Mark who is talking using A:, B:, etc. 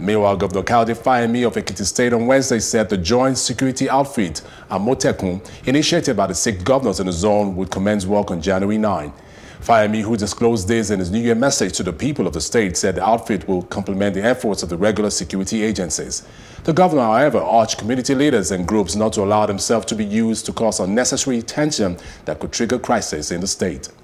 A: Meanwhile, Governor Kayode Fayemi of Ekiti State on Wednesday said the joint security outfit, Amotekun, initiated by the 6 governors in the zone, would commence work on January 9. Fayemi, who disclosed this in his New Year message to the people of the state, said the outfit will complement the efforts of the regular security agencies. The governor, however, urged community leaders and groups not to allow themselves to be used to cause unnecessary tension that could trigger crisis in the state.